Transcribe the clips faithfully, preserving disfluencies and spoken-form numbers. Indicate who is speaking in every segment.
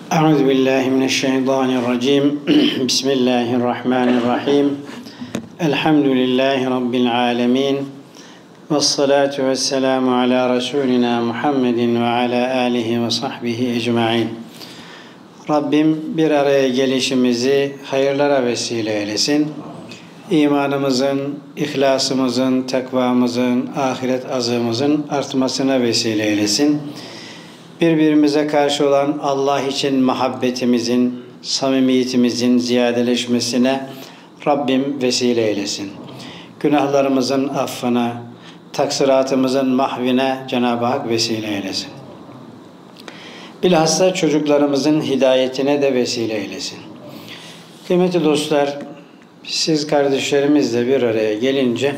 Speaker 1: Euzubillahimineşşeytanirracim. Bismillahirrahmanirrahim. Elhamdülillahi Rabbil alemin. Vessalatu vesselamu ala Resulina Muhammedin ve ala alihi ve sahbihi ecma'in. Rabbim bir araya gelişimizi hayırlara vesile eylesin. İmanımızın, ihlasımızın, takvamızın, ahiret azığımızın artmasına vesile eylesin. Birbirimize karşı olan Allah için muhabbetimizin, samimiyetimizin ziyadeleşmesine Rabbim vesile eylesin. Günahlarımızın affına, taksiratımızın mahvine Cenab-ı Hak vesile eylesin. Bilhassa çocuklarımızın hidayetine de vesile eylesin. Kıymetli dostlar, siz kardeşlerimizle bir araya gelince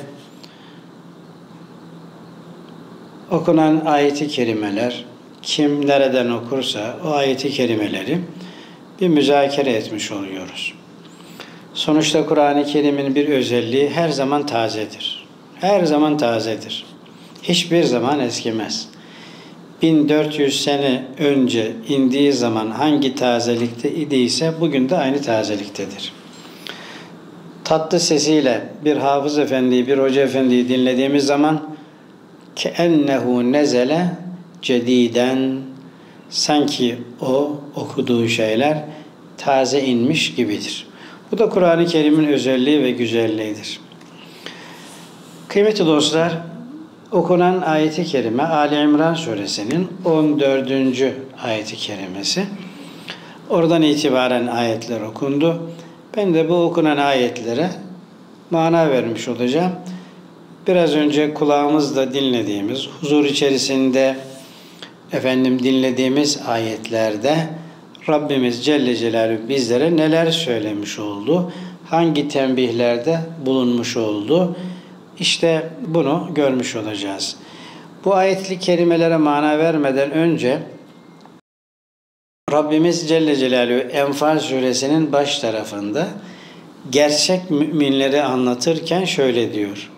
Speaker 1: okunan ayet-i kerimeler, kim nereden okursa o ayet-i kerimeleri bir müzakere etmiş oluyoruz. Sonuçta Kur'an-ı Kerim'in bir özelliği her zaman tazedir. Her zaman tazedir. Hiçbir zaman eskimez. bin dört yüz sene önce indiği zaman hangi tazelikte idiyse bugün de aynı tazeliktedir. Tatlı sesiyle bir hafız efendiyi, bir hoca efendiyi dinlediğimiz zaman كَاَنَّهُ nezele cediden, sanki o okuduğu şeyler taze inmiş gibidir. Bu da Kur'an-ı Kerim'in özelliği ve güzelliğidir. Kıymetli dostlar, okunan ayet-i kerime Ali İmran suresinin on dördüncü ayet-i kerimesi. Oradan itibaren ayetler okundu. Ben de bu okunan ayetlere mana vermiş olacağım. Biraz önce kulağımızla dinlediğimiz, huzur içerisinde efendim dinlediğimiz ayetlerde Rabbimiz Celle Celaluhu bizlere neler söylemiş oldu, hangi tembihlerde bulunmuş oldu, işte bunu görmüş olacağız. Bu ayetli kelimelere mana vermeden önce Rabbimiz Celle Celaluhu Enfal suresinin baş tarafında gerçek müminleri anlatırken şöyle diyor.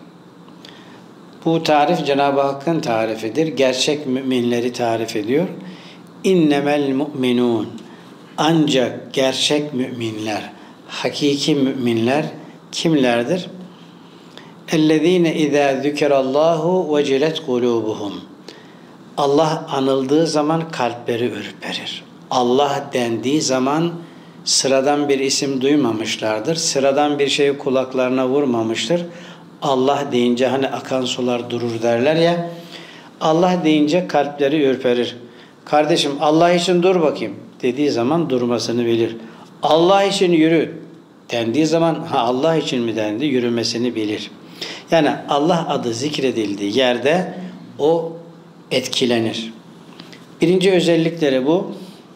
Speaker 1: Bu tarif Cenab-ı Hakk'ın tarifidir. Gerçek müminleri tarif ediyor. İnnemel mu'minun. Ancak gerçek müminler, hakiki müminler kimlerdir? Ellezine izâ zükerallahu vecilet kulubuhum. Allah anıldığı zaman kalpleri ürperir. Allah dendiği zaman sıradan bir isim duymamışlardır. Sıradan bir şey kulaklarına vurmamıştır. Allah deyince hani akan sular durur derler ya. Allah deyince kalpleri ürperir. Kardeşim Allah için dur bakayım dediği zaman durmasını bilir. Allah için yürü dendiği zaman ha Allah için mi dendi yürümesini bilir. Yani Allah adı zikredildiği yerde o etkilenir. Birinci özellikleri bu.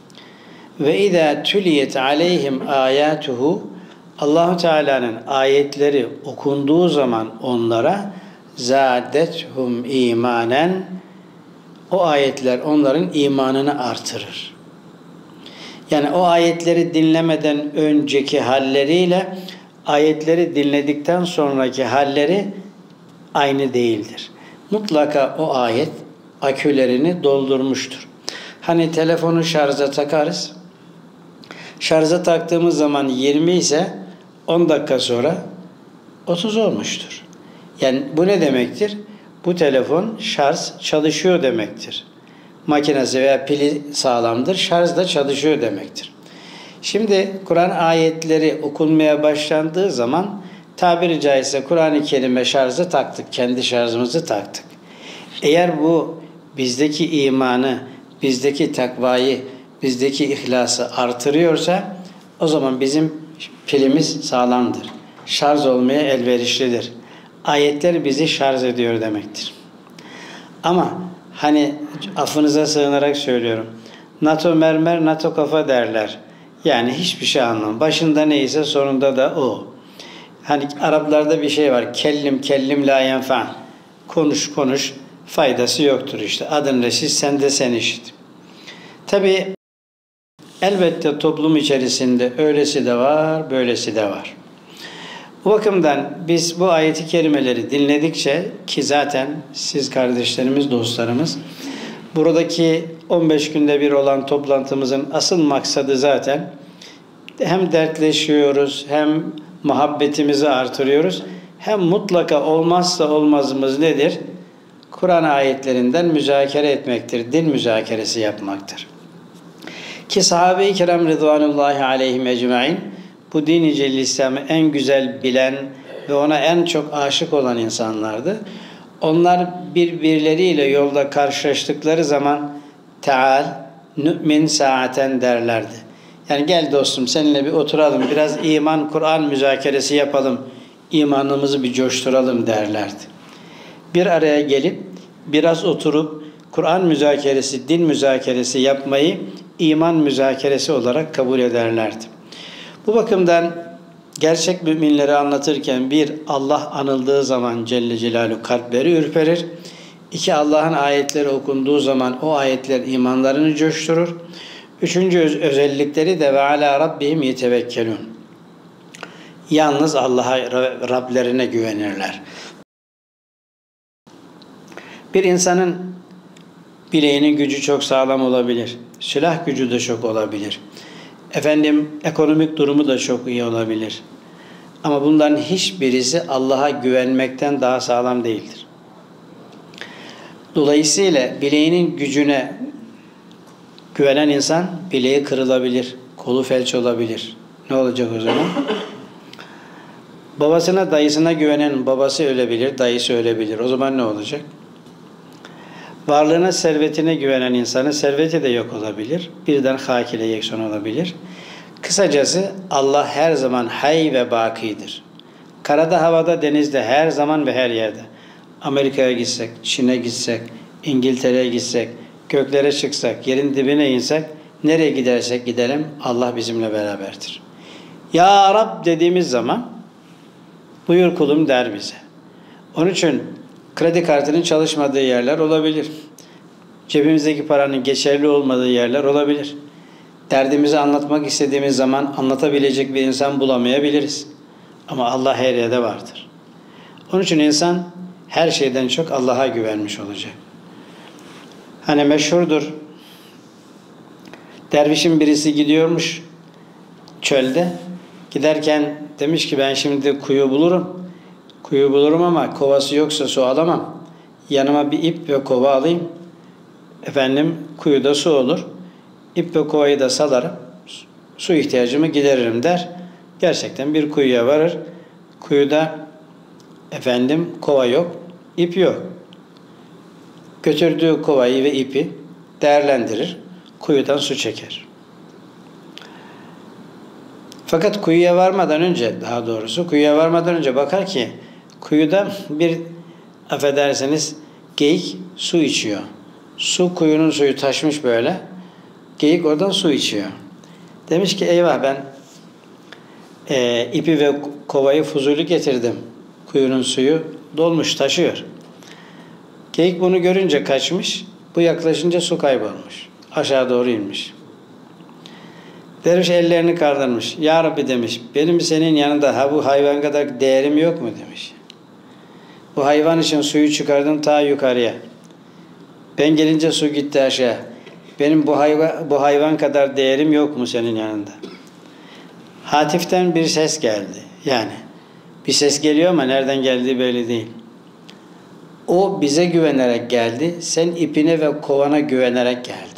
Speaker 1: Ve izâ tüliyet aleyhim âyâtuhu, Allah-u Teala'nın ayetleri okunduğu zaman onlara zâdethum imanen, o ayetler onların imanını artırır. Yani o ayetleri dinlemeden önceki halleriyle ayetleri dinledikten sonraki halleri aynı değildir. Mutlaka o ayet akülerini doldurmuştur. Hani telefonu şarja takarız. Şarja taktığımız zaman yirmi ise on dakika sonra otuz olmuştur. Yani bu ne demektir? Bu telefon şarj çalışıyor demektir. Makinesi veya pili sağlamdır, şarj da çalışıyor demektir. Şimdi Kur'an ayetleri okunmaya başlandığı zaman tabiri caizse Kur'an-ı Kerim'e şarjı taktık, kendi şarjımızı taktık. Eğer bu bizdeki imanı, bizdeki takvayı, bizdeki ihlası artırıyorsa o zaman bizim pilimiz sağlamdır. Şarj olmaya elverişlidir. Ayetler bizi şarj ediyor demektir. Ama hani affınıza sığınarak söylüyorum. NATO mermer, NATO kafa derler. Yani hiçbir şey anlamam. Başında neyse sonunda da o. Hani Araplarda bir şey var. Kellim kellim la yenfa. Konuş konuş faydası yoktur işte. Adın reşit sen de sen işit. Tabi elbette toplum içerisinde öylesi de var, böylesi de var. Bu bakımdan biz bu ayeti kerimeleri dinledikçe ki zaten siz kardeşlerimiz, dostlarımız Buradaki on beş günde bir olan toplantımızın asıl maksadı zaten hem dertleşiyoruz, hem muhabbetimizi artırıyoruz, hem mutlaka olmazsa olmazımız nedir? Kur'an ayetlerinden müzakere etmektir, din müzakeresi yapmaktır. Ki sahabe-i kiram rıdvanullahi aleyhim ecmaîn bu din-i celil İslam'ı en güzel bilen ve ona en çok aşık olan insanlardı. Onlar birbirleriyle yolda karşılaştıkları zaman Teal, nü'min saaten derlerdi. Yani gel dostum seninle bir oturalım, biraz iman, Kur'an müzakeresi yapalım, imanımızı bir coşturalım derlerdi. Bir araya gelip biraz oturup Kur'an müzakeresi, din müzakeresi yapmayı iman müzakeresi olarak kabul ederlerdi. Bu bakımdan gerçek müminleri anlatırken bir, Allah anıldığı zaman Celle Celaluhu kalpleri ürperir. İki, Allah'ın ayetleri okunduğu zaman o ayetler imanlarını coşturur. Üçüncü öz özellikleri de ve ala rabbihim yetevekkelun. Yalnız Allah'a, Rablerine güvenirler. Bir insanın bileğinin gücü çok sağlam olabilir. Silah gücü de çok olabilir. Efendim ekonomik durumu da çok iyi olabilir. Ama bunların hiçbirisi Allah'a güvenmekten daha sağlam değildir. Dolayısıyla bileğinin gücüne güvenen insan bileği kırılabilir, kolu felç olabilir. Ne olacak o zaman? Babasına, dayısına güvenen babası ölebilir, dayısı ölebilir. O zaman ne olacak? Varlığına, servetine güvenen insanın serveti de yok olabilir. Birden hak ile yeksan olabilir. Kısacası Allah her zaman hay ve bakidir. Karada, havada, denizde, her zaman ve her yerde. Amerika'ya gitsek, Çin'e gitsek, İngiltere'ye gitsek, göklere çıksak, yerin dibine insek, nereye gidersek gidelim Allah bizimle beraberdir. Ya Rab dediğimiz zaman buyur kulum der bize. Onun için kredi kartının çalışmadığı yerler olabilir. Cebimizdeki paranın geçerli olmadığı yerler olabilir. Derdimizi anlatmak istediğimiz zaman anlatabilecek bir insan bulamayabiliriz. Ama Allah her yerde vardır. Onun için insan her şeyden çok Allah'a güvenmiş olacak. Hani meşhurdur. Dervişin birisi gidiyormuş çölde. Giderken demiş ki ben şimdi kuyu bulurum. Kuyu bulurum ama kovası yoksa su alamam. Yanıma bir ip ve kova alayım. Efendim kuyuda su olur. İp ve kovayı da salarım. Su ihtiyacımı gideririm der. Gerçekten bir kuyuya varır. Kuyuda efendim kova yok, ip yok. Götürdüğü kovayı ve ipi değerlendirir. Kuyudan su çeker. Fakat kuyuya varmadan önce, daha doğrusu kuyuya varmadan önce bakar ki kuyuda bir, affedersiniz, geyik su içiyor. Su, kuyunun suyu taşmış böyle. Geyik oradan su içiyor. Demiş ki eyvah ben e, ipi ve kovayı fuzuli getirdim. Kuyunun suyu dolmuş, taşıyor. Geyik bunu görünce kaçmış. Bu yaklaşınca su kaybolmuş. Aşağı doğru inmiş. Derviş ellerini kaldırmış. Ya Rabbi demiş, benim senin yanında ha bu hayvan kadar değerim yok mu demiş. Bu hayvan için suyu çıkardım ta yukarıya. Ben gelince su gitti aşağı. Benim bu hayvan, bu hayvan kadar değerim yok mu senin yanında? Hatiften bir ses geldi. Yani bir ses geliyor ama nereden geldiği belli değil. O bize güvenerek geldi. Sen ipine ve kovana güvenerek geldi.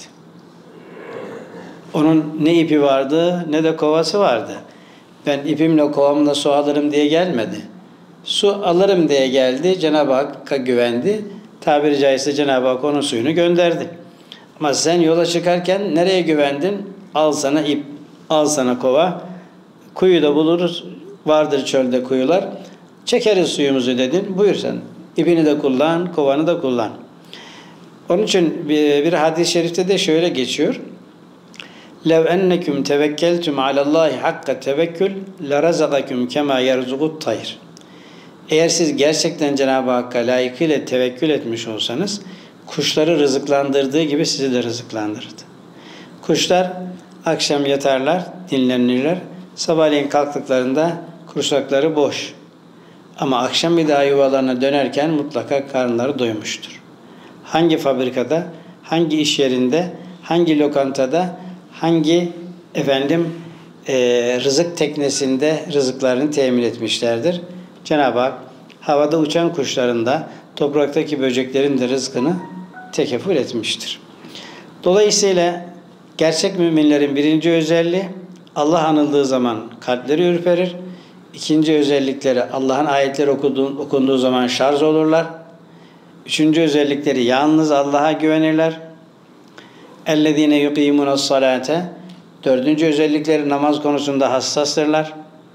Speaker 1: Onun ne ipi vardı ne de kovası vardı. Ben ipimle kovamla su alırım diye gelmedi. Su alırım diye geldi. Cenab-ı Hakk'a güvendi. Tabiri caizse Cenab-ı Hak onun suyunu gönderdi. Ama sen yola çıkarken nereye güvendin? Al sana ip, al sana kova. Kuyu da buluruz. Vardır çölde kuyular. Çekeriz suyumuzu dedin. Buyur sen. İpini de kullan, kovanı da kullan. Onun için bir, bir hadis-i şerifte de şöyle geçiyor. لَوْ اَنَّكُمْ تَوَكَّلْتُمْ عَلَى اللّٰهِ حَقَّ تَوَكُّلْ لَرَزَقَكُمْ كَمَا يَرْزُقُ الطَّيْرِ. Eğer siz gerçekten Cenab-ı Hakk'a layıkıyla tevekkül etmiş olsanız, kuşları rızıklandırdığı gibi sizi de rızıklandırırdı. Kuşlar akşam yatarlar, dinlenirler. Sabahleyin kalktıklarında kursakları boş. Ama akşam bir daha yuvalarına dönerken mutlaka karınları doymuştur. Hangi fabrikada, hangi iş yerinde, hangi lokantada, hangi efendim e, rızık teknesinde rızıklarını temin etmişlerdir. Cenab-ı Hak havada uçan kuşların da topraktaki böceklerin de rızkını tekeffül etmiştir. Dolayısıyla gerçek müminlerin birinci özelliği Allah anıldığı zaman kalpleri ürperir. İkinci özellikleri Allah'ın ayetleri okuduğu, okunduğu zaman şarj olurlar. Üçüncü özellikleri yalnız Allah'a güvenirler. اَلَّذ۪ينَ يُقِيمُونَ الصَّلَاةَ Dördüncü özellikleri namaz konusunda hassastırlar.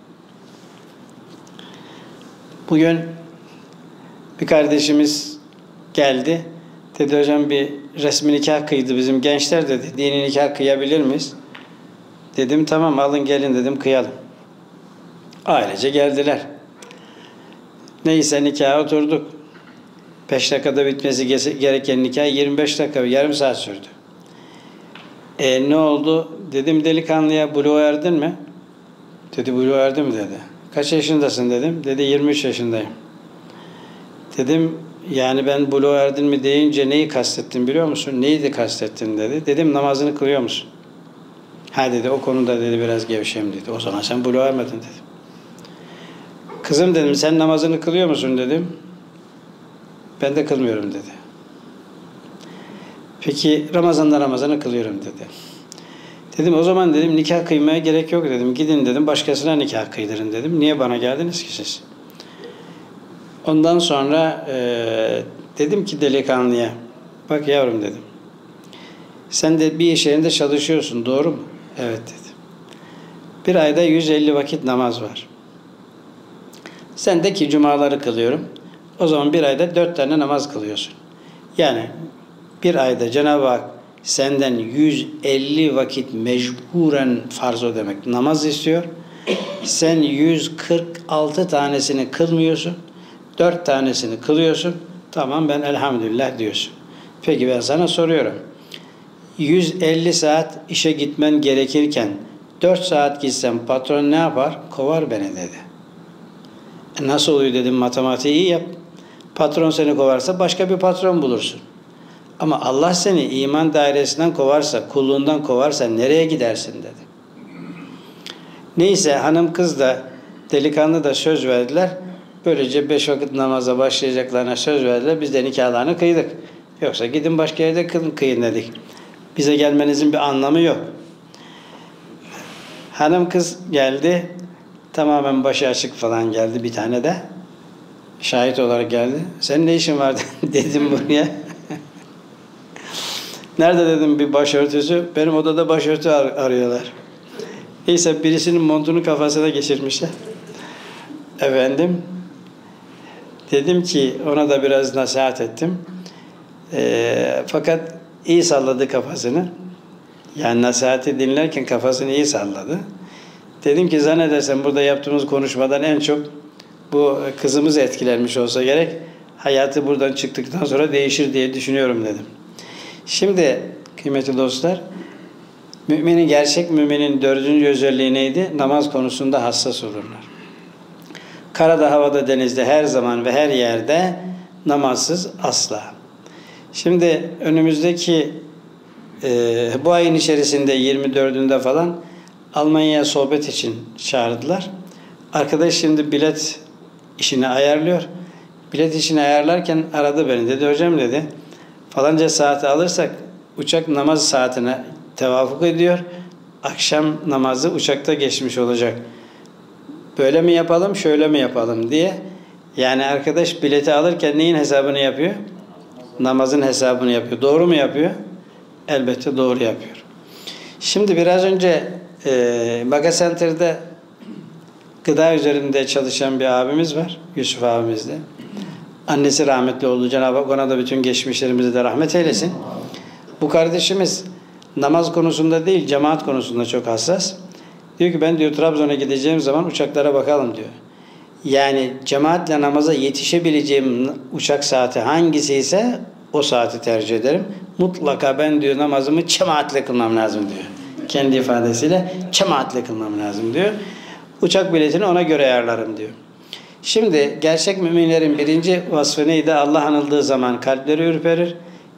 Speaker 1: Bugün bir kardeşimiz geldi. Dedi hocam bir resmi nikah kıydı bizim gençler dedi. Dini nikah kıyabilir miyiz? Dedim tamam alın gelin dedim kıyalım. Ailece geldiler. Neyse nikaha oturduk. Beş dakikada bitmesi gereken nikah yirmi beş dakika, yarım saat sürdü. E ne oldu? Dedim delikanlıya buluğa erdin mi? Dedi buluğa erdim dedi. Kaç yaşındasın dedim. Dedi yirmi üç yaşındayım. Dedim yani ben buluğa erdin mi deyince neyi kastettin biliyor musun? Neydi kastettin dedi. Dedim namazını kılıyor musun? Ha dedi o konuda dedi biraz gevşeyim dedi. O zaman sen buluğa ermedin dedim. Kızım dedim sen namazını kılıyor musun dedim. Ben de kılmıyorum dedi. Peki Ramazan'da Ramazan'ı kılıyorum dedi. Dedim o zaman dedim nikah kıymaya gerek yok dedim. Gidin dedim başkasına nikah kıydırın dedim. Niye bana geldiniz ki siz? Ondan sonra e, dedim ki delikanlıya bak yavrum dedim. Sen de bir iş yerinde çalışıyorsun doğru mu? Evet dedi. Bir ayda yüz elli vakit namaz var. Sen de ki cumaları kılıyorum. O zaman bir ayda dört tane namaz kılıyorsun. Yani bir ayda Cenab-ı Hak senden yüz elli vakit mecburen farz o demek namaz istiyor. Sen yüz kırk altı tanesini kılmıyorsun. dört tanesini kılıyorsun. Tamam ben elhamdülillah diyorsun. Peki ben sana soruyorum. yüz elli saat işe gitmen gerekirken dört saat gitsem patron ne yapar? Kovar beni dedi. E nasıl oluyor dedim matematiği iyi yap. Patron seni kovarsa başka bir patron bulursun. Ama Allah seni iman dairesinden kovarsa, kulluğundan kovarsa nereye gidersin dedi. Neyse hanım kız da delikanlı da söz verdiler. Böylece beş vakit namaza başlayacaklarına söz verdiler. Biz de nikahlarını kıydık. Yoksa gidin başka yerde kılın, kıyın dedik. Bize gelmenizin bir anlamı yok. Hanım kız geldi. Tamamen başı açık falan geldi bir tane de. Şahit olarak geldi. Senin ne işin var dedim buraya. Nerede dedim bir başörtüsü. Benim odada başörtü ar arıyorlar. Neyse birisinin montunu kafasına geçirmişler. Efendim. Dedim ki ona da biraz nasihat ettim. E, fakat iyi salladı kafasını. Yani nasihati dinlerken kafasını iyi salladı. Dedim ki zannedersem burada yaptığımız konuşmadan en çok bu kızımız etkilenmiş olsa gerek. Hayatı buradan çıktıktan sonra değişir diye düşünüyorum dedim. Şimdi kıymetli dostlar, müminin, gerçek müminin dördüncü özelliği neydi? Namaz konusunda hassas olurlar. Karada, havada, denizde her zaman ve her yerde namazsız asla. Şimdi önümüzdeki e, bu ayın içerisinde yirmi dördünde falan Almanya'ya sohbet için çağırdılar. Arkadaş şimdi bilet işini ayarlıyor. Bilet işini ayarlarken aradı beni. Dedi hocam dedi falanca saati alırsak uçak namaz saatine tevafuk ediyor. Akşam namazı uçakta geçmiş olacak. Böyle mi yapalım, şöyle mi yapalım diye. Yani arkadaş bileti alırken neyin hesabını yapıyor? Namazın hesabını yapıyor. Doğru mu yapıyor? Elbette doğru yapıyor. Şimdi biraz önce e, Baga Center'da gıda üzerinde çalışan bir abimiz var. Yusuf abimiz de. Annesi rahmetli oldu. Cenab-ı Hak ona da bütün geçmişlerimize de rahmet eylesin. Bu kardeşimiz namaz konusunda değil, cemaat konusunda çok hassas. Diyor ki ben diyor Trabzon'a gideceğim zaman uçaklara bakalım diyor. Yani cemaatle namaza yetişebileceğim uçak saati hangisi ise o saati tercih ederim. Mutlaka ben diyor namazımı cemaatle kılmam lazım diyor. Kendi ifadesiyle cemaatle kılmam lazım diyor. Uçak biletini ona göre ayarlarım diyor. Şimdi gerçek müminlerin birinci vasfı neydi? Allah anıldığı zaman kalpleri ürperir.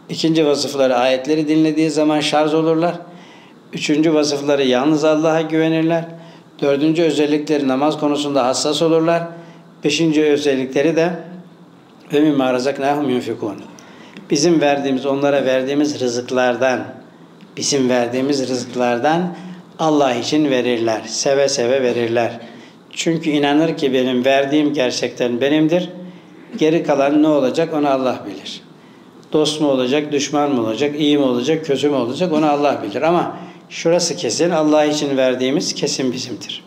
Speaker 1: İkinci vasıfları ayetleri dinlediği zaman şarj olurlar. Üçüncü vasıfları yalnız Allah'a güvenirler. Dördüncü özellikleri namaz konusunda hassas olurlar. Beşinci özellikleri de ve mimma razaknahum yunfikun. Bizim verdiğimiz, onlara verdiğimiz rızıklardan, bizim verdiğimiz rızıklardan Allah için verirler. Seve seve verirler. Çünkü inanır ki benim verdiğim gerçekten benimdir. Geri kalan ne olacak onu Allah bilir. Dost mu olacak, düşman mı olacak, iyi mi olacak, kötü mü olacak onu Allah bilir. Ama şurası kesin, Allah için verdiğimiz kesin bizimdir.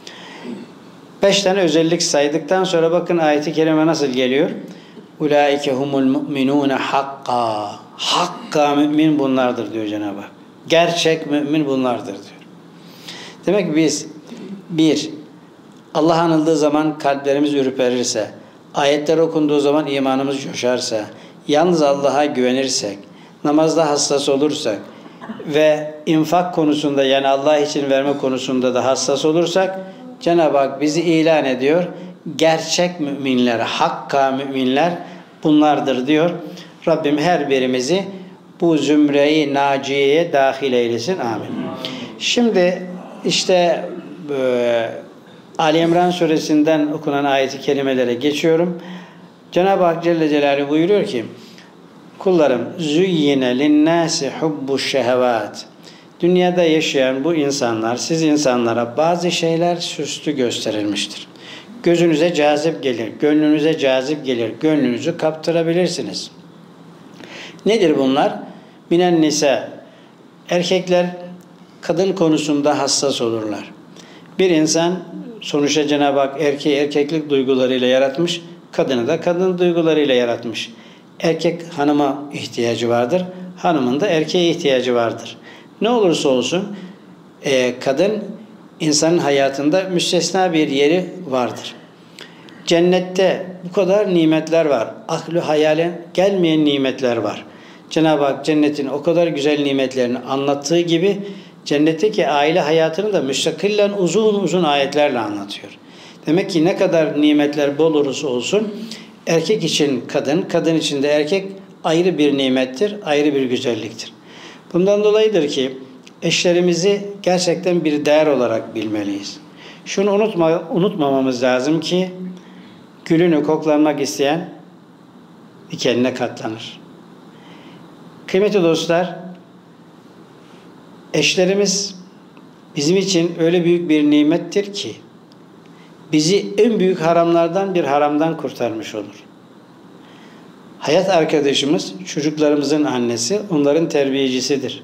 Speaker 1: Beş tane özellik saydıktan sonra bakın ayet-i kerime nasıl geliyor? Ulaike humul mu'minune hakka. Hakka mümin bunlardır diyor Cenab-ı Hak. Gerçek mümin bunlardır diyor. Demek ki biz bir, Allah anıldığı zaman kalplerimiz ürperirse, ayetler okunduğu zaman imanımız coşarsa, yalnız Allah'a güvenirsek, namazda hassas olursak ve infak konusunda yani Allah için verme konusunda da hassas olursak Cenab-ı Hak bizi ilan ediyor. Gerçek müminler, hakka müminler bunlardır diyor. Rabbim her birimizi bu zümre-i naciyeye dahil eylesin. Amin. Şimdi işte e, Ali İmran suresinden okunan ayet-i kerimelere geçiyorum. Cenab-ı Hak Celle Celaluhu buyuruyor ki kullarım züyyine linnâsi hubbuş şehevat. Dünyada yaşayan bu insanlar, siz insanlara bazı şeyler süslü gösterilmiştir. Gözünüze cazip gelir, gönlünüze cazip gelir, gönlünüzü kaptırabilirsiniz. Nedir bunlar? Minen nisa. Erkekler kadın konusunda hassas olurlar. Bir insan sonuçta Cenab-ı Hak erkeği erkeklik duygularıyla yaratmış, kadını da kadın duygularıyla yaratmış. Erkek hanıma ihtiyacı vardır, hanımın da erkeğe ihtiyacı vardır. Ne olursa olsun e, kadın insanın hayatında müstesna bir yeri vardır. Cennette bu kadar nimetler var. Aklı hayale gelmeyen nimetler var. Cenab-ı Hak cennetin o kadar güzel nimetlerini anlattığı gibi cennetteki aile hayatını da müstakillen uzun uzun ayetlerle anlatıyor. Demek ki ne kadar nimetler bol olursa olsun erkek için kadın, kadın için de erkek ayrı bir nimettir, ayrı bir güzelliktir. Bundan dolayıdır ki eşlerimizi gerçekten bir değer olarak bilmeliyiz. Şunu unutma, unutmamamız lazım ki gülünü koklanmak isteyen dikenine katlanır. Kıymetli dostlar, eşlerimiz bizim için öyle büyük bir nimettir ki bizi en büyük haramlardan bir haramdan kurtarmış olur. Hayat arkadaşımız, çocuklarımızın annesi, onların terbiyecisidir.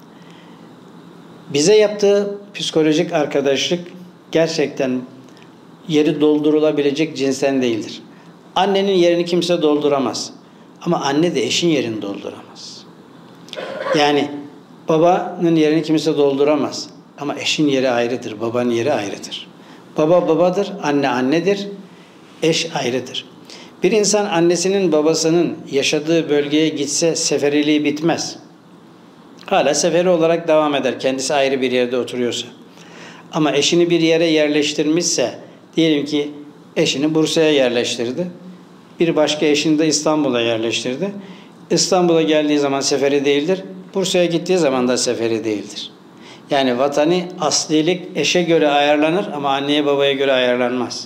Speaker 1: Bize yaptığı psikolojik arkadaşlık gerçekten yeri doldurulabilecek cinsten değildir. Annenin yerini kimse dolduramaz. Ama anne de eşin yerini dolduramaz. Yani babanın yerini kimse dolduramaz. Ama eşin yeri ayrıdır, babanın yeri ayrıdır. Baba babadır, anne annedir, eş ayrıdır. Bir insan annesinin babasının yaşadığı bölgeye gitse seferiliği bitmez. Hala seferi olarak devam eder. Kendisi ayrı bir yerde oturuyorsa. Ama eşini bir yere yerleştirmişse, diyelim ki eşini Bursa'ya yerleştirdi. Bir başka eşini de İstanbul'a yerleştirdi. İstanbul'a geldiği zaman seferi değildir. Bursa'ya gittiği zaman da seferi değildir. Yani vatani aslilik eşe göre ayarlanır ama anneye babaya göre ayarlanmaz.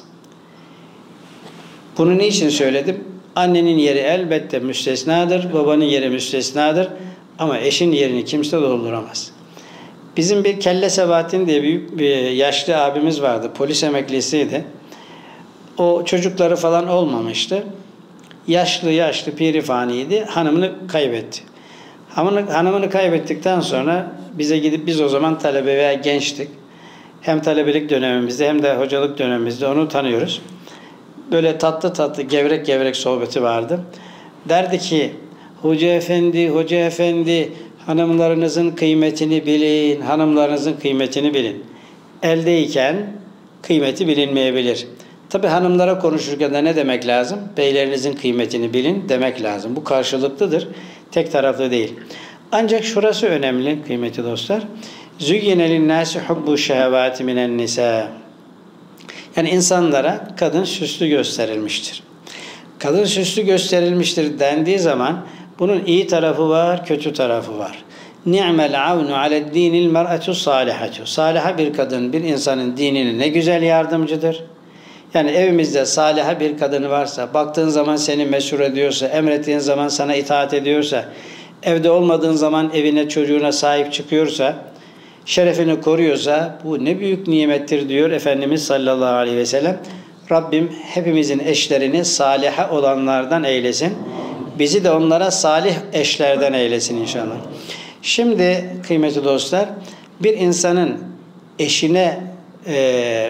Speaker 1: Bunu niçin söyledim? Annenin yeri elbette müstesnadır, babanın yeri müstesnadır ama eşin yerini kimse dolduramaz. Bizim bir Kelle Sebahattin diye büyük bir yaşlı abimiz vardı, polis emeklisiydi. O çocukları falan olmamıştı. Yaşlı yaşlı pirifaniydi, hanımını kaybetti. Hanımını, hanımını kaybettikten sonra bize gidip biz o zaman talebe veya gençtik. Hem talebelik dönemimizde hem de hocalık dönemimizde onu tanıyoruz. Böyle tatlı tatlı gevrek gevrek sohbeti vardı. Derdi ki hoca efendi, hoca efendi hanımlarınızın kıymetini bilin, hanımlarınızın kıymetini bilin. Eldeyken kıymeti bilinmeyebilir. Tabi hanımlara konuşurken de ne demek lazım? Beylerinizin kıymetini bilin demek lazım. Bu karşılıklıdır. Tek taraflı değil. Ancak şurası önemli kıymetli dostlar. Züyyine linnâsi hubbu şehevâti minen nisâ. Yani insanlara kadın süslü gösterilmiştir. Kadın süslü gösterilmiştir dendiği zaman Bunun iyi tarafı var, kötü tarafı var. Ni'mel avnu aled dinil mer'atu salihatu. Saliha bir kadın bir insanın dinine ne güzel yardımcıdır. Yani evimizde saliha bir kadın varsa, baktığın zaman seni meşhur ediyorsa, emrettiğin zaman sana itaat ediyorsa, evde olmadığın zaman evine çocuğuna sahip çıkıyorsa, şerefini koruyorsa bu ne büyük nimettir diyor Efendimiz sallallahu aleyhi ve sellem. Rabbim hepimizin eşlerini saliha olanlardan eylesin. Bizi de onlara salih eşlerden eylesin inşallah. Şimdi kıymetli dostlar, bir insanın eşine e,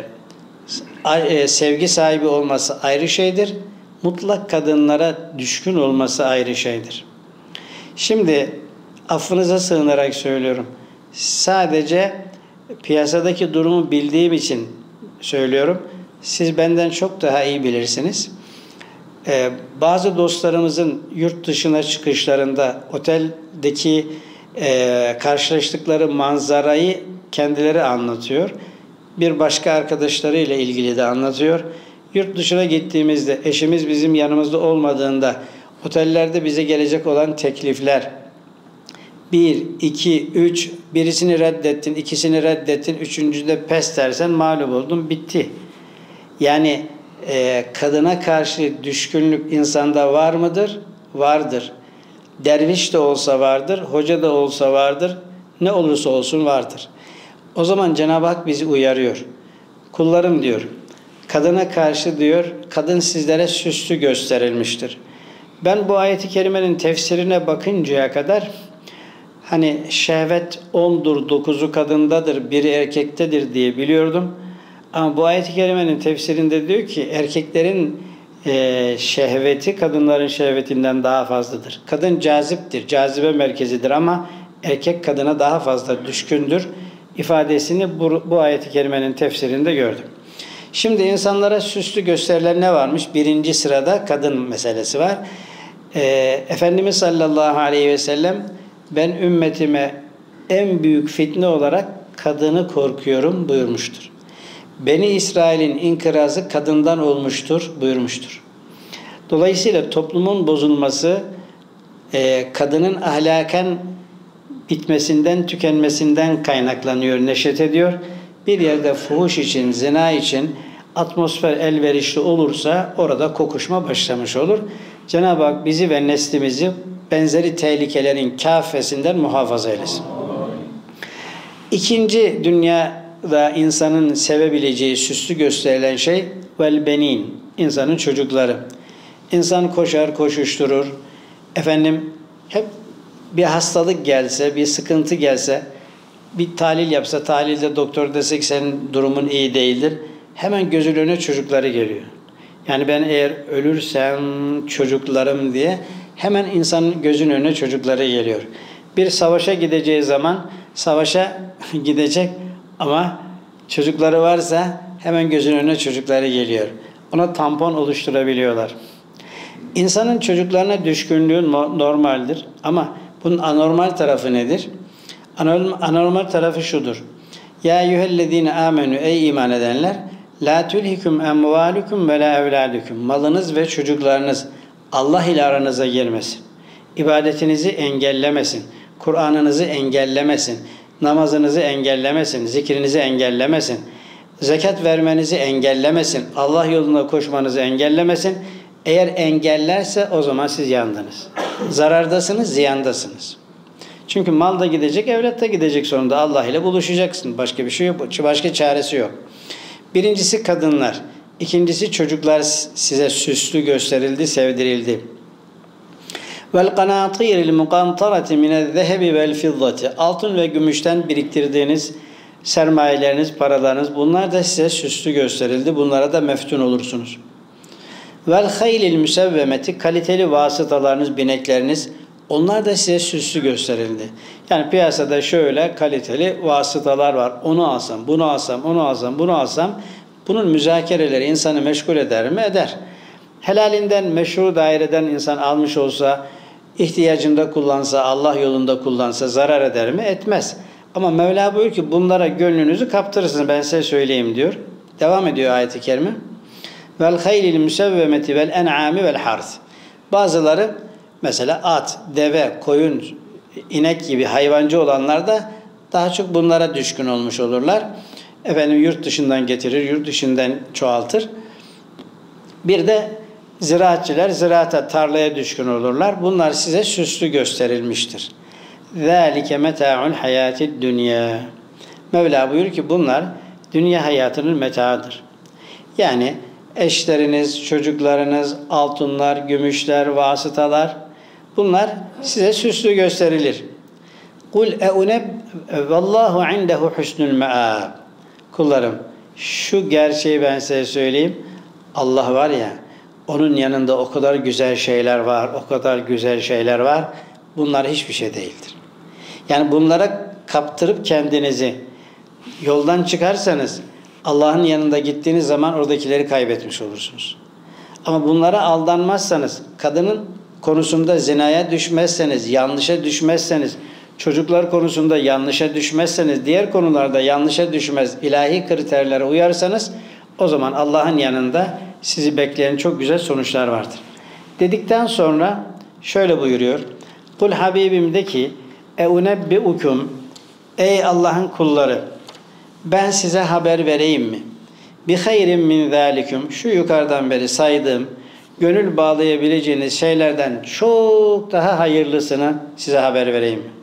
Speaker 1: e, sevgi sahibi olması ayrı şeydir. Mutlak kadınlara düşkün olması ayrı şeydir. Şimdi affınıza sığınarak söylüyorum. Sadece piyasadaki durumu bildiğim için söylüyorum. Siz benden çok daha iyi bilirsiniz. Ee, bazı dostlarımızın yurt dışına çıkışlarında oteldeki e, karşılaştıkları manzarayı kendileri anlatıyor. Bir başka arkadaşlarıyla ilgili de anlatıyor. Yurt dışına gittiğimizde eşimiz bizim yanımızda olmadığında otellerde bize gelecek olan teklifler bir, iki, üç, birisini reddettin, ikisini reddettin, üçüncüde pes dersen mağlup oldun, bitti. Yani e, kadına karşı düşkünlük insanda var mıdır? Vardır. Derviş de olsa vardır, hoca da olsa vardır, ne olursa olsun vardır. O zaman Cenab-ı Hak bizi uyarıyor. Kullarım diyor, kadına karşı diyor, kadın sizlere süslü gösterilmiştir. Ben bu ayeti kerimenin tefsirine bakıncaya kadar hani şehvet ondur, dokuzu kadındadır, biri erkektedir diye biliyordum. Ama bu ayet-i kerimenin tefsirinde diyor ki erkeklerin e, şehveti kadınların şehvetinden daha fazladır. Kadın caziptir, cazibe merkezidir ama erkek kadına daha fazla düşkündür ifadesini bu, bu ayet-i kerimenin tefsirinde gördüm. Şimdi insanlara süslü gösterilen ne varmış? Birinci sırada kadın meselesi var. E, Efendimiz sallallahu aleyhi ve sellem ben ümmetime en büyük fitne olarak kadını korkuyorum buyurmuştur. Beni İsrail'in inkırazı kadından olmuştur buyurmuştur. Dolayısıyla toplumun bozulması e, kadının ahlaken bitmesinden, tükenmesinden kaynaklanıyor, neşet ediyor. Bir yerde fuhuş için, zina için atmosfer elverişli olursa orada kokuşma başlamış olur. Cenab-ı Hak bizi ve neslimizi benzeri tehlikelerin kâfesinden muhafaza eylesin. İkinci dünyada insanın sevebileceği süslü gösterilen şey vel benin, insanın çocukları. İnsan koşar, koşuşturur. Efendim hep bir hastalık gelse, bir sıkıntı gelse, bir tahlil yapsa, tahlilde doktor desek senin durumun iyi değildir. Hemen gözünün önüne çocukları geliyor. Yani ben eğer ölürsem çocuklarım diye hemen insanın gözünün önüne çocukları geliyor. Bir savaşa gideceği zaman savaşa gidecek ama çocukları varsa hemen gözünün önüne çocukları geliyor. Ona tampon oluşturabiliyorlar. İnsanın çocuklarına düşkünlüğü normaldir ama bunun anormal tarafı nedir? Anormal tarafı şudur. Ya eyyühellezine amenu ey iman edenler la tulhikum emvalukum ve la evladukum. Malınız ve çocuklarınız Allah ile aranıza girmesin. İbadetinizi engellemesin. Kur'an'ınızı engellemesin. Namazınızı engellemesin. Zikrinizi engellemesin. Zekat vermenizi engellemesin. Allah yolunda koşmanızı engellemesin. Eğer engellerse o zaman siz yandınız. Zarardasınız, ziyandasınız. Çünkü mal da gidecek, evlat da gidecek sonunda. Allah ile buluşacaksın. Başka bir şey yok. Başka çaresi yok. Birincisi kadınlar. İkincisi çocuklar size süslü gösterildi, sevdirildi. Vel qanatiril muqantarati minel zehebi vel fiddati. Altın ve gümüşten biriktirdiğiniz sermayeleriniz, paralarınız bunlar da size süslü gösterildi. Bunlara da meftun olursunuz. Vel haylil müsevvemeti. Kaliteli vasıtalarınız, binekleriniz onlar da size süslü gösterildi. Yani piyasada şöyle kaliteli vasıtalar var. Onu alsam, bunu alsam, onu alsam, bunu alsam. Bunun müzakereleri insanı meşgul eder mi? Eder. Helalinden, meşru daireden insan almış olsa, ihtiyacında kullansa, Allah yolunda kullansa zarar eder mi? Etmez. Ama Mevla buyuruyor ki bunlara gönlünüzü kaptırırsınız. Ben size söyleyeyim diyor. Devam ediyor ayet-i kerime. Vel haylil müsevvemeti vel en'ami vel harth. Bazıları Mesela at, deve, koyun, inek gibi hayvancı olanlar da daha çok bunlara düşkün olmuş olurlar. Efendim yurt dışından getirir, yurt dışından çoğaltır. Bir de ziraatçiler ziraata, tarlaya düşkün olurlar. Bunlar size süslü gösterilmiştir. ذَٰلِكَ مَتَاعُ الْحَيَاتِ الدُّنْيَا. Mevla buyuruyor ki bunlar dünya hayatının metaıdır. Yani eşleriniz, çocuklarınız, altınlar, gümüşler, vasıtalar, bunlar size süslü gösterilir. قُلْ اَوْنَبْ وَاللّٰهُ عِنْدَهُ حُسْنُ الْمَآبِ. Kullarım, şu gerçeği ben size söyleyeyim. Allah var ya, onun yanında o kadar güzel şeyler var, o kadar güzel şeyler var. Bunlar hiçbir şey değildir. Yani bunlara kaptırıp kendinizi yoldan çıkarsanız Allah'ın yanında gittiğiniz zaman oradakileri kaybetmiş olursunuz. Ama bunlara aldanmazsanız, kadının konusunda zinaya düşmezseniz, yanlışa düşmezseniz, çocuklar konusunda yanlışa düşmezseniz, diğer konularda yanlışa düşmez, ilahi kriterlere uyarsanız, o zaman Allah'ın yanında sizi bekleyen çok güzel sonuçlar vardır. Dedikten sonra şöyle buyuruyor. Kul Habibim de ki, eunebbiukum, ey Allah'ın kulları, ben size haber vereyim mi? Bi hayrin min zalikum, şu yukarıdan beri saydığım, gönül bağlayabileceğiniz şeylerden çok daha hayırlısını size haber vereyim mi?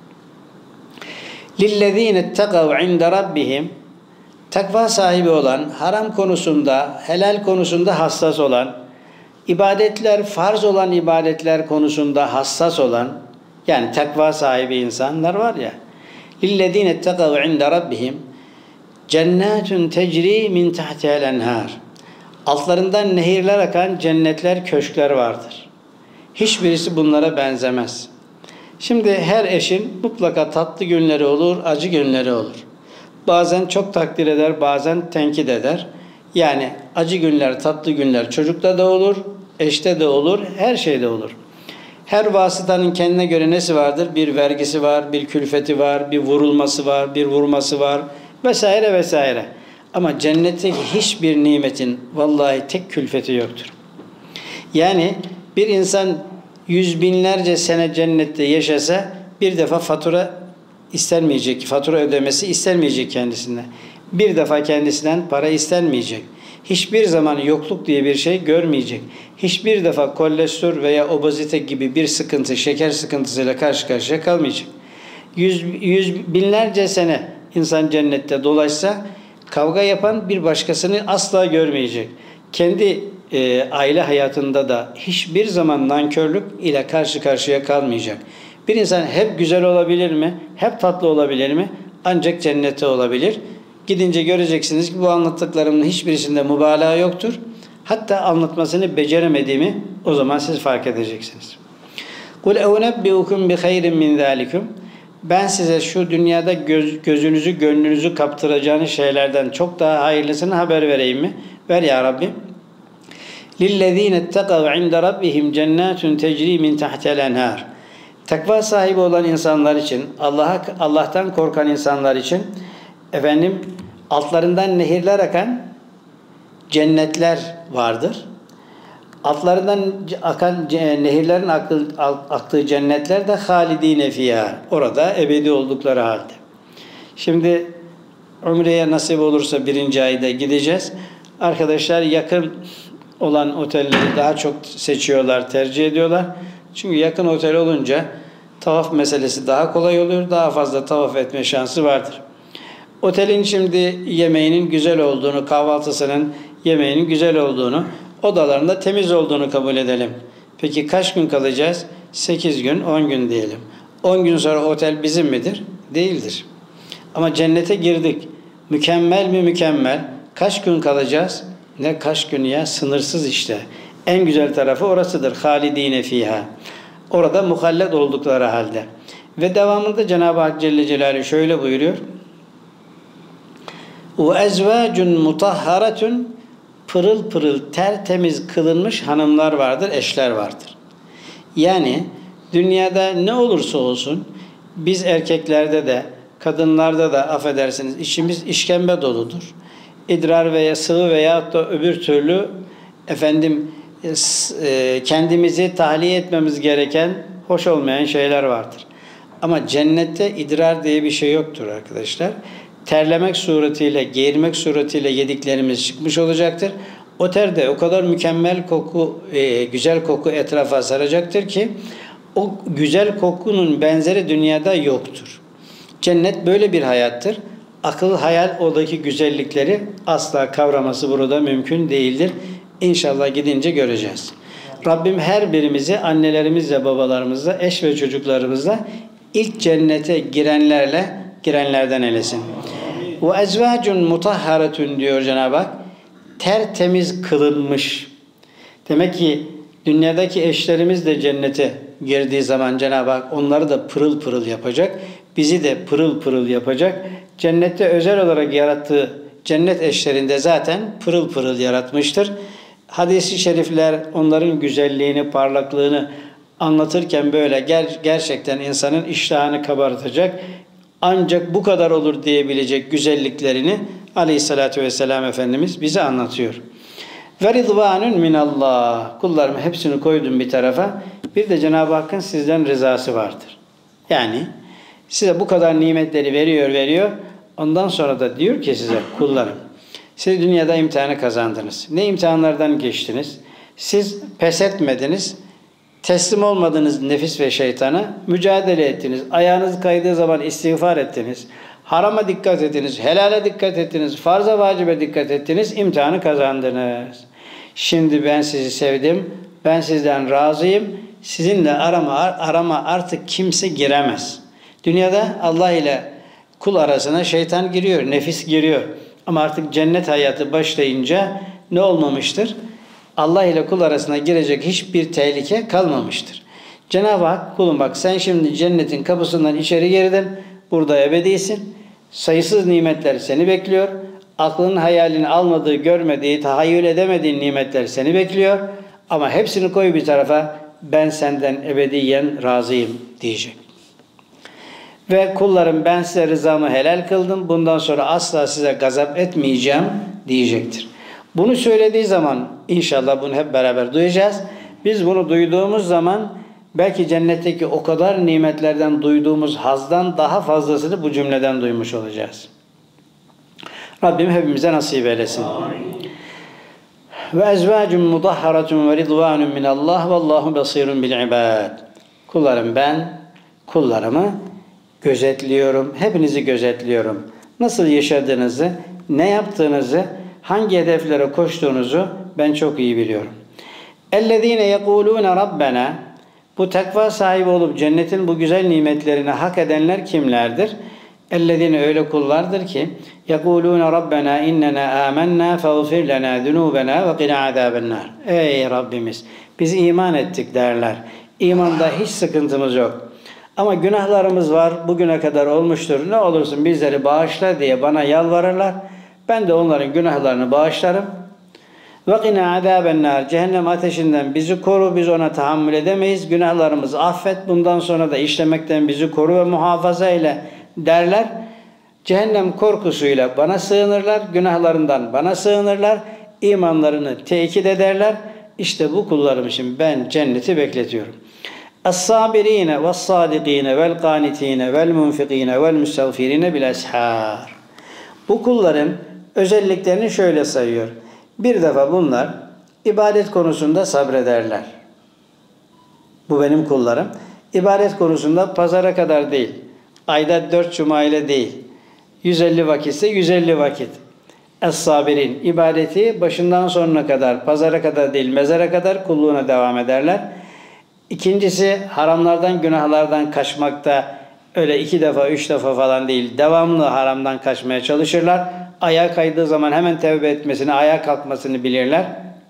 Speaker 1: Lillezine ittekav inde rabbihim, takva sahibi olan, haram konusunda, helal konusunda hassas olan, ibadetler, farz olan ibadetler konusunda hassas olan, yani takva sahibi insanlar var ya, lillezine ittekav inde rabbihim, cennetun tecri min tahtiha'l enhar. Altlarından nehirler akan cennetler, köşkler vardır. Hiçbirisi bunlara benzemez. Şimdi her eşin mutlaka tatlı günleri olur, acı günleri olur. Bazen çok takdir eder, bazen tenkit eder. Yani acı günler, tatlı günler çocukta da olur, eşte de olur, her şeyde olur. Her vasıtanın kendine göre nesi vardır? Bir vergisi var, bir külfeti var, bir vurulması var, bir vurması var vesaire vesaire. Ama cennetteki hiçbir nimetin vallahi tek külfeti yoktur. Yani bir insan yüz binlerce sene cennette yaşasa bir defa fatura istenmeyecek, fatura ödemesi istenmeyecek kendisine. Bir defa kendisinden para istenmeyecek. Hiçbir zaman yokluk diye bir şey görmeyecek. Hiçbir defa kolesterol veya obezite gibi bir sıkıntı, şeker sıkıntısıyla karşı karşıya kalmayacak. Yüz, yüz binlerce sene insan cennette dolaşsa kavga yapan bir başkasını asla görmeyecek. Kendi e, aile hayatında da hiçbir zaman nankörlük ile karşı karşıya kalmayacak. Bir insan hep güzel olabilir mi? Hep tatlı olabilir mi? Ancak cennette olabilir. Gidince göreceksiniz ki bu anlattıklarımın hiçbirisinde mübalağa yoktur. Hatta anlatmasını beceremediğimi o zaman siz fark edeceksiniz. Kul eunebbiukum bi hayrin min zalikum. Ben size şu dünyada göz, gözünüzü, gönlünüzü kaptıracağınız şeylerden çok daha hayırlısını haber vereyim mi? Ver ya Rabbi. Lillezine ittekav inde rabbihim cennetun tecri min tahtiha'l enhar. Takva sahibi olan insanlar için, Allah'a Allah'tan korkan insanlar için efendim altlarından nehirler akan cennetler vardır. Altlarından akan nehirlerin aktığı cennetler de halidine fiyâ. Orada ebedi oldukları halde. Şimdi Umre'ye nasip olursa birinci ayda gideceğiz. Arkadaşlar yakın olan otelleri daha çok seçiyorlar, tercih ediyorlar. Çünkü yakın otel olunca tavaf meselesi daha kolay oluyor. Daha fazla tavaf etme şansı vardır. Otelin şimdi yemeğinin güzel olduğunu, kahvaltısının yemeğinin güzel olduğunu, odalarında temiz olduğunu kabul edelim. Peki kaç gün kalacağız? sekiz gün, on gün diyelim. on gün sonra otel bizim midir? Değildir. Ama cennete girdik. Mükemmel mi mükemmel? Kaç gün kalacağız? Ne kaç gün ya? Sınırsız işte. En güzel tarafı orasıdır. Halidine fiha. Orada muhallet oldukları halde. Ve devamında Cenab-ı Hak Celle Celaluhu şöyle buyuruyor. وَاَزْوَاجٌ مُطَهَّرَةٌ Pırıl pırıl tertemiz kılınmış hanımlar vardır, eşler vardır. Yani dünyada ne olursa olsun biz erkeklerde de kadınlarda da affedersiniz içimiz işkembe doludur. İdrar veya sıvı veya da öbür türlü efendim e, kendimizi tahliye etmemiz gereken hoş olmayan şeyler vardır. Ama cennette idrar diye bir şey yoktur arkadaşlar. Terlemek suretiyle, geğirmek suretiyle yediklerimiz çıkmış olacaktır. O terde o kadar mükemmel koku, e, güzel koku etrafa saracaktır ki o güzel kokunun benzeri dünyada yoktur. Cennet böyle bir hayattır. Akıl, hayal oradaki güzellikleri asla kavraması burada mümkün değildir. İnşallah gidince göreceğiz. Rabbim her birimizi annelerimizle, babalarımızla, eş ve çocuklarımızla ilk cennete girenlerle girenlerden eylesin. Ve ezvacun mutahharetun diyor Cenab-ı Hak. Tertemiz kılınmış. Demek ki dünyadaki eşlerimiz de cennete girdiği zaman Cenab-ı Hak onları da pırıl pırıl yapacak. Bizi de pırıl pırıl yapacak. Cennette özel olarak yarattığı cennet eşlerinde zaten pırıl pırıl yaratmıştır. Hadis-i şerifler onların güzelliğini, parlaklığını anlatırken böyle ger- gerçekten insanın iştahını kabartacak. Ancak bu kadar olur diyebilecek güzelliklerini Aleyhisselatü Vesselam Efendimiz bize anlatıyor. Ve ridvanun minallah. Kullarım hepsini koydum bir tarafa. Bir de Cenab-ı Hakk'ın sizden rızası vardır. Yani size bu kadar nimetleri veriyor veriyor. Ondan sonra da diyor ki size kullarım. Siz dünyada imtihanı kazandınız. Ne imtihanlardan geçtiniz? Siz pes etmediniz. Teslim olmadınız nefis ve şeytana. Mücadele ettiniz. Ayağınız kaydığı zaman istiğfar ettiniz. Harama dikkat ettiniz. Helale dikkat ettiniz. Farza vacibe dikkat ettiniz. İmtihanı kazandınız. Şimdi ben sizi sevdim. Ben sizden razıyım. Sizinle arama, arama artık kimse giremez. Dünyada Allah ile kul arasına şeytan giriyor. Nefis giriyor. Ama artık cennet hayatı başlayınca ne olmamıştır? Allah ile kul arasına girecek hiçbir tehlike kalmamıştır. Cenab-ı Hak kulum bak sen şimdi cennetin kapısından içeri girdin. Burada ebedisin. Sayısız nimetler seni bekliyor. Aklının hayalini almadığı, görmediği, tahayyül edemediğin nimetler seni bekliyor. Ama hepsini koy bir tarafa. Ben senden ebediyen razıyım diyecek. Ve kullarım ben size rızamı helal kıldım. Bundan sonra asla size gazap etmeyeceğim diyecektir. Bunu söylediği zaman inşallah bunu hep beraber duyacağız. Biz bunu duyduğumuz zaman belki cennetteki o kadar nimetlerden duyduğumuz hazdan daha fazlasını bu cümleden duymuş olacağız. Rabbim hepimize nasip eylesin. Ve ezvacun mudahharatun ve ridvanun minallah vallahu basirun bil ibad. Kullarım ben kullarımı gözetliyorum. Hepinizi gözetliyorum. Nasıl yaşadığınızı, ne yaptığınızı, hangi hedeflere koştuğunuzu ben çok iyi biliyorum. اَلَّذ۪ينَ يَقُولُونَ رَبَّنَا. Bu takva sahibi olup cennetin bu güzel nimetlerini hak edenler kimlerdir? اَلَّذ۪ينَ öyle kullardır ki يَقُولُونَ رَبَّنَا اِنَّنَا آمَنَّا فَاغْفِرْ لَنَا ذُنُوبَنَا وَقِنَا عَذَابَ النَّارِ. Ey Rabbimiz biz iman ettik derler. İmanda hiç sıkıntımız yok. Ama günahlarımız var, bugüne kadar olmuştur. Ne olursun bizleri bağışla diye bana yalvarırlar. Ben de onların günahlarını bağışlarım. وَقِنَا عَذَابَ النَّارِ. Cehennem ateşinden bizi koru, biz ona tahammül edemeyiz. Günahlarımızı affet, bundan sonra da işlemekten bizi koru ve muhafaza eyle derler. Cehennem korkusuyla bana sığınırlar, günahlarından bana sığınırlar, imanlarını tekit ederler. İşte bu kullarım için ben cenneti bekletiyorum. Es-sabirine ve's-sadikine vel-qanitine vel-munfikine vel-müstağfirine bil-eshar. Bu kulların özelliklerini şöyle sayıyor. Bir defa bunlar ibadet konusunda sabrederler. Bu benim kullarım. İbadet konusunda pazara kadar değil. Ayda dört cuma ile değil. yüz elli vakitse yüz elli vakit. Es-sabirin ibadeti başından sonuna kadar, pazara kadar değil, mezara kadar kulluğuna devam ederler. İkincisi haramlardan, günahlardan kaçmakta öyle iki defa, üç defa falan değil. Devamlı haramdan kaçmaya çalışırlar. Ayağa kaydığı zaman hemen tevbe etmesini, ayağa kalkmasını bilirler.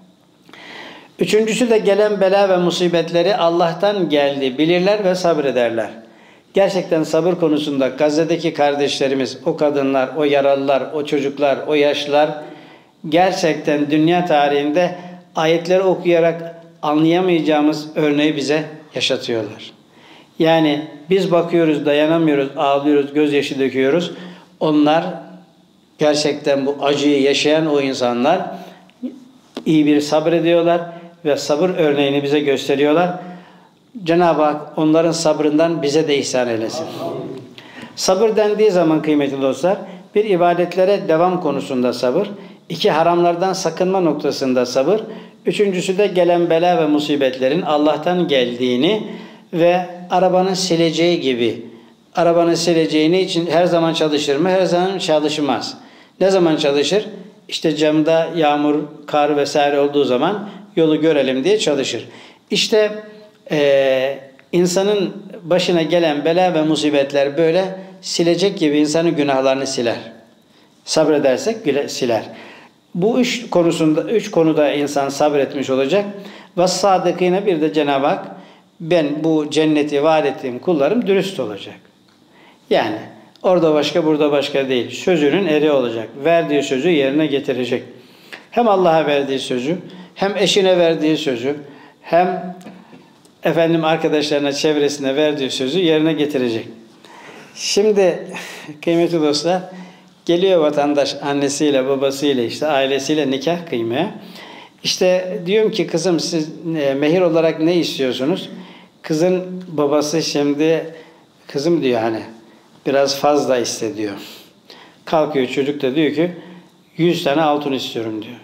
Speaker 1: Üçüncüsü de gelen bela ve musibetleri Allah'tan geldi bilirler ve sabrederler. Gerçekten sabır konusunda Gazze'deki kardeşlerimiz, o kadınlar, o yaralılar, o çocuklar, o yaşlılar gerçekten dünya tarihinde ayetleri okuyarak anlayamayacağımız örneği bize yaşatıyorlar. Yani biz bakıyoruz, dayanamıyoruz, ağlıyoruz, gözyaşı döküyoruz. Onlar gerçekten bu acıyı yaşayan o insanlar iyi bir sabrediyorlar ve sabır örneğini bize gösteriyorlar. Cenab-ı Hak onların sabrından bize de ihsan eylesin. Sabır dendiği zaman kıymetli dostlar, bir ibadetlere devam konusunda sabır, iki haramlardan sakınma noktasında sabır, üçüncüsü de gelen bela ve musibetlerin Allah'tan geldiğini ve arabanın sileceği gibi, arabanın sileceğini için her zaman çalışır mı? Her zaman çalışmaz. Ne zaman çalışır? İşte camda yağmur, kar vesaire olduğu zaman yolu görelim diye çalışır. İşte e, insanın başına gelen bela ve musibetler böyle silecek gibi insanın günahlarını siler. Sabredersek siler. Bu üç konusunda, üç konuda insan sabretmiş olacak. Ve sadıkine bir de Cenab-ı Hak, ben bu cenneti vaat ettiğim kullarım dürüst olacak. Yani orada başka, burada başka değil. Sözünün eri olacak. Verdiği sözü yerine getirecek. Hem Allah'a verdiği sözü, hem eşine verdiği sözü, hem efendim arkadaşlarına, çevresine verdiği sözü yerine getirecek. Şimdi kıymetli dostlar, geliyor vatandaş annesiyle, babasıyla, işte ailesiyle nikah kıymaya. İşte diyorum ki kızım siz mehir olarak ne istiyorsunuz? Kızın babası şimdi, kızım diyor hani biraz fazla istediyor. Kalkıyor çocuk da diyor ki yüz tane altın istiyorum diyor.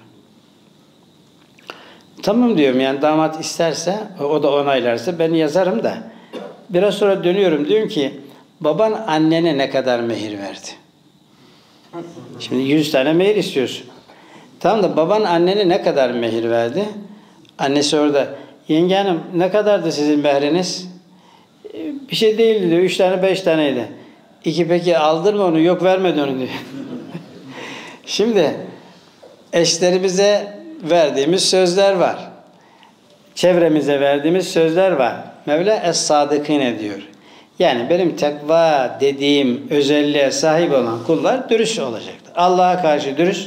Speaker 1: Tamam diyorum, yani damat isterse, o da onaylarsa ben yazarım da. Biraz sonra dönüyorum, diyorum ki baban annene ne kadar mehir verdi? Şimdi yüz tane mehir istiyorsun. Tamam da baban annene ne kadar mehir verdi? Annesi orada, yenge hanım ne kadardı sizin mehriniz? Bir şey değildi diyor, üç tane beş taneydi. İki peki aldın mı onu? Yok vermedi onu diyor. Şimdi eşlerimize verdiğimiz sözler var. Çevremize verdiğimiz sözler var. Mevla es-sadıkine diyor. Yani benim tekva dediğim özelliğe sahip olan kullar dürüst olacaktır. Allah'a karşı dürüst.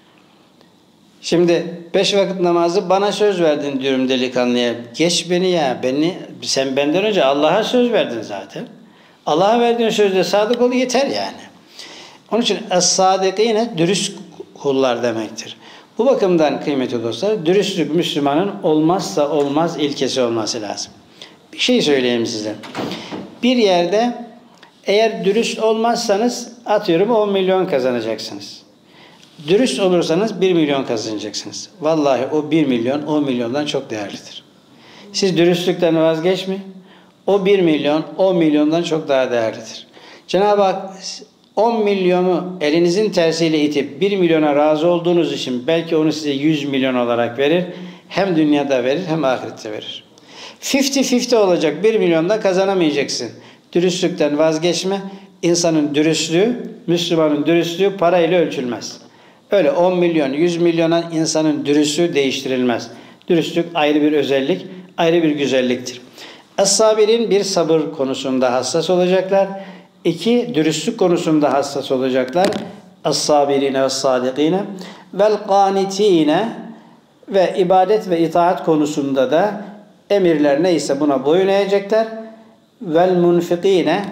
Speaker 1: Şimdi beş vakit namazı bana söz verdin diyorum delikanlıya. Geç beni ya. Beni, sen benden önce Allah'a söz verdin zaten. Allah'a verdiğin sözde sadık ol yeter yani. Onun için es-sadıkine dürüst kullar demektir. Bu bakımdan kıymetli dostlar, dürüstlük Müslümanın olmazsa olmaz ilkesi olması lazım. Bir şey söyleyeyim size. Bir yerde eğer dürüst olmazsanız atıyorum on milyon kazanacaksınız. Dürüst olursanız bir milyon kazanacaksınız. Vallahi o bir milyon on milyondan çok değerlidir. Siz dürüstlükten vazgeçmeyin. O bir milyon on milyondan çok daha değerlidir. Cenab-ı Hak on milyonu elinizin tersiyle itip bir milyona razı olduğunuz için belki onu size yüz milyon olarak verir. Hem dünyada verir hem ahirette verir. elli elli olacak, bir milyonda kazanamayacaksın. Dürüstlükten vazgeçme. İnsanın dürüstlüğü, Müslümanın dürüstlüğü parayla ölçülmez. Öyle on milyon, yüz milyona insanın dürüstlüğü değiştirilmez. Dürüstlük ayrı bir özellik, ayrı bir güzelliktir. Es-sabirin bir sabır konusunda hassas olacaklar. İki, dürüstlük konusunda hassas olacaklar. Es-sabirine ve's-sadikine vel-qanitine ve ibadet ve itaat konusunda da emirler neyse buna boyun eğecekler. Vel-munfikine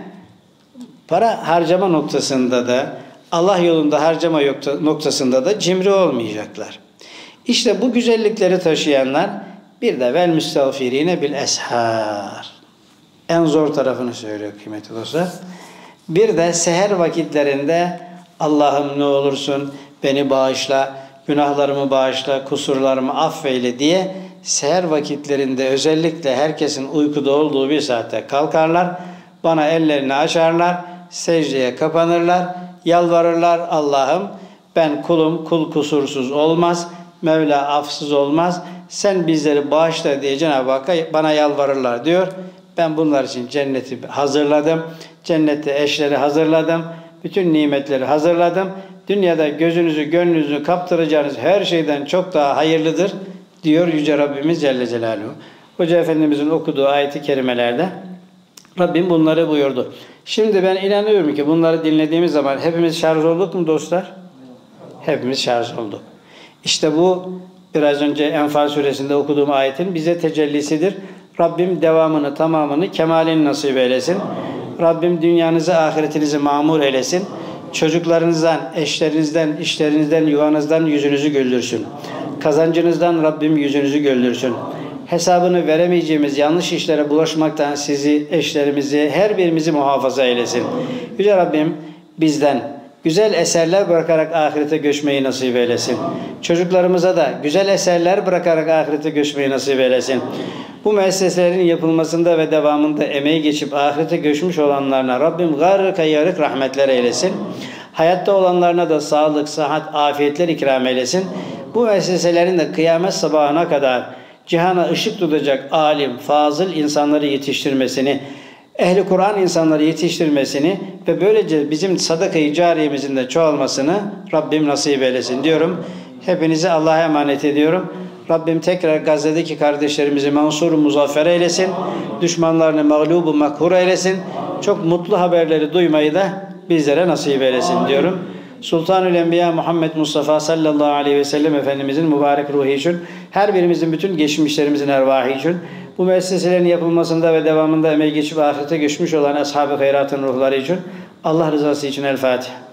Speaker 1: para harcama noktasında da Allah yolunda harcama noktasında da cimri olmayacaklar. İşte bu güzellikleri taşıyanlar bir de vel-müstağfirine bil-eshar. En zor tarafını söylüyor kıymetli dostlar. Bir de seher vakitlerinde Allah'ım ne olursun beni bağışla, günahlarımı bağışla, kusurlarımı affeyle diye seher vakitlerinde özellikle herkesin uykuda olduğu bir saatte kalkarlar, bana ellerini açarlar, secdeye kapanırlar, yalvarırlar, Allah'ım ben kulum, kul kusursuz olmaz, Mevla afsız olmaz, sen bizleri bağışla diye Cenab-ı Hakk'a bana yalvarırlar diyor. Ben bunlar için cenneti hazırladım. Cennette eşleri hazırladım. Bütün nimetleri hazırladım. Dünyada gözünüzü, gönlünüzü kaptıracağınız her şeyden çok daha hayırlıdır diyor Yüce Rabbimiz Celle Celaluhu. Hoca Efendimizin okuduğu ayet-i kerimelerde Rabbim bunları buyurdu. Şimdi ben inanıyorum ki bunları dinlediğimiz zaman hepimiz şarj olduk mu dostlar? Hepimiz şarj olduk. İşte bu biraz önce Enfal suresinde okuduğum ayetin bize tecellisidir. Rabbim devamını, tamamını, kemalini nasip eylesin. Rabbim dünyanızı, ahiretinizi mamur eylesin. Çocuklarınızdan, eşlerinizden, işlerinizden, yuvanızdan yüzünüzü güldürsün. Kazancınızdan Rabbim yüzünüzü güldürsün. Hesabını veremeyeceğimiz yanlış işlere bulaşmaktan sizi, eşlerimizi, her birimizi muhafaza eylesin. Yüce Rabbim bizden güzel eserler bırakarak ahirete göçmeyi nasip eylesin. Çocuklarımıza da güzel eserler bırakarak ahirete göçmeyi nasip eylesin. Bu müesseselerin yapılmasında ve devamında emeği geçip ahirete göçmüş olanlarına Rabbim gârıka yarık rahmetler eylesin. Hayatta olanlarına da sağlık, sıhhat, afiyetler ikram eylesin. Bu müesseselerin de kıyamet sabahına kadar cihana ışık tutacak alim, fazıl insanları yetiştirmesini, ehli Kur'an insanları yetiştirmesini ve böylece bizim sadaka-i cariyemizin de çoğalmasını Rabbim nasip eylesin diyorum. Hepinizi Allah'a emanet ediyorum. Rabbim tekrar Gazze'deki kardeşlerimizi mansur muzaffer eylesin. Düşmanlarını mağlubu makhur eylesin. Çok mutlu haberleri duymayı da bizlere nasip eylesin diyorum. Sultanül Enbiya Muhammed Mustafa sallallahu aleyhi ve sellem Efendimizin mübarek ruhu için, her birimizin bütün geçmişlerimizin ervahı için, bu müesseselerin yapılmasında ve devamında emeği geçip ahirete göçmüş olan ashab-ı hayratın ruhları için, Allah rızası için El Fatiha.